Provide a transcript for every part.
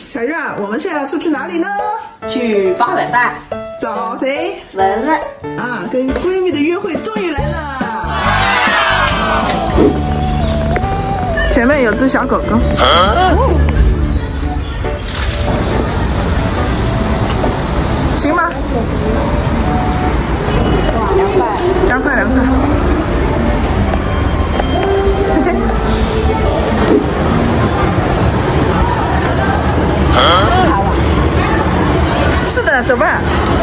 小月儿，我们现在要出去哪里呢？ 去八佰伴。 找谁？ 文文。 啊，跟闺蜜的约会终于来了。前面有只小狗狗。行吗？2块。2块。嘿嘿。是的，走吧。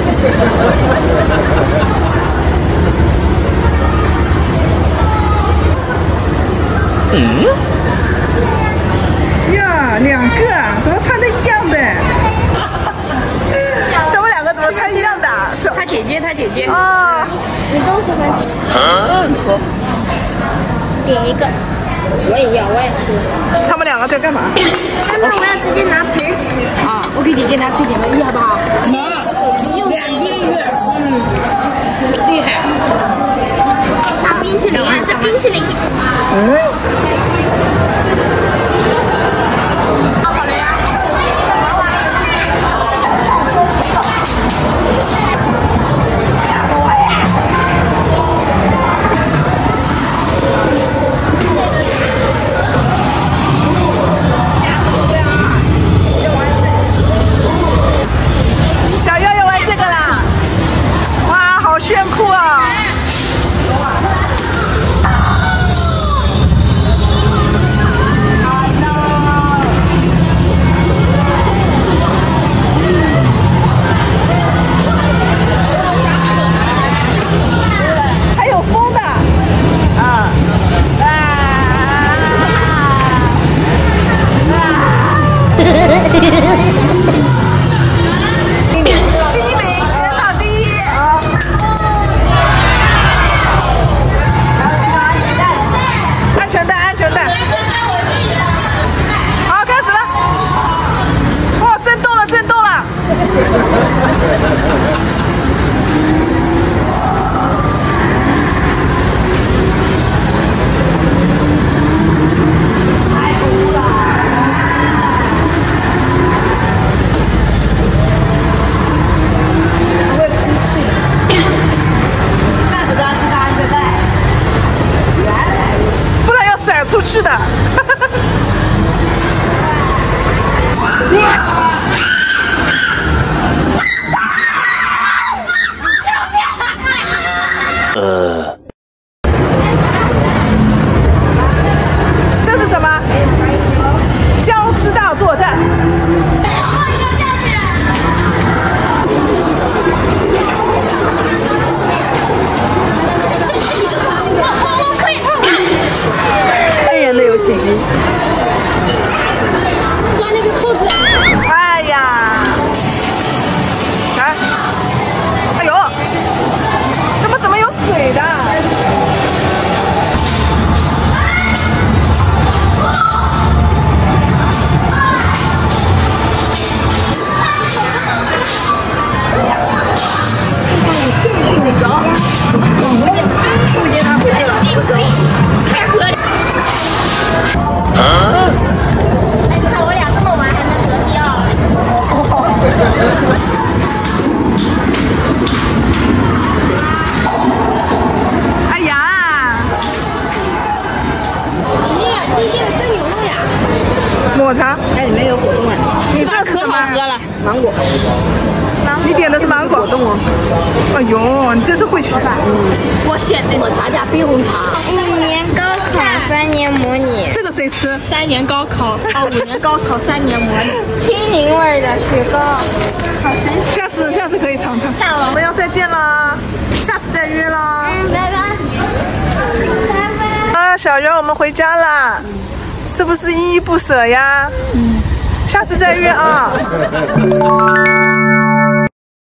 呀，2个啊，怎么穿的一样的？他们2个怎么穿一样的？ 他姐姐。 啊。 你都喜欢吃。点一个。我也要，我也是。 他们2个在干嘛？ 妈妈，我要直接拿盆吃。啊，我给姐姐拿脆点的，好不好？能。又2个月。厉害。拿冰淇淋啊，这冰淇淋。好了呀。 小月要玩这个啦！哇，好炫酷啊！还有风的啊！安全带。好，开始了。哇，震动了。出去的。这是什么？僵尸大作战。 我可以。 N 人的游戏机。 钻那个扣子。 哎呀！来，哎呦，怎么有水的？ 开喝的。你看我俩这么玩还能得第2。 哎呀！ 新鲜的生牛肉呀！ 抹茶， 哎，里面有果冻哎。 你这可好喝了。 芒果。 你点的是芒果冻哦。 哎呦，你真是会选。 我选的抹茶加冰红茶。 5年高考3年模拟， 这个谁吃 ？3年高考5年高考3年模拟。 青柠味的雪糕，好神奇！ 下次可以尝尝。我们要再见啦，下次再约啦。 拜拜。 啊，小圆，我们回家啦，是不是依依不舍呀？下次再约啊。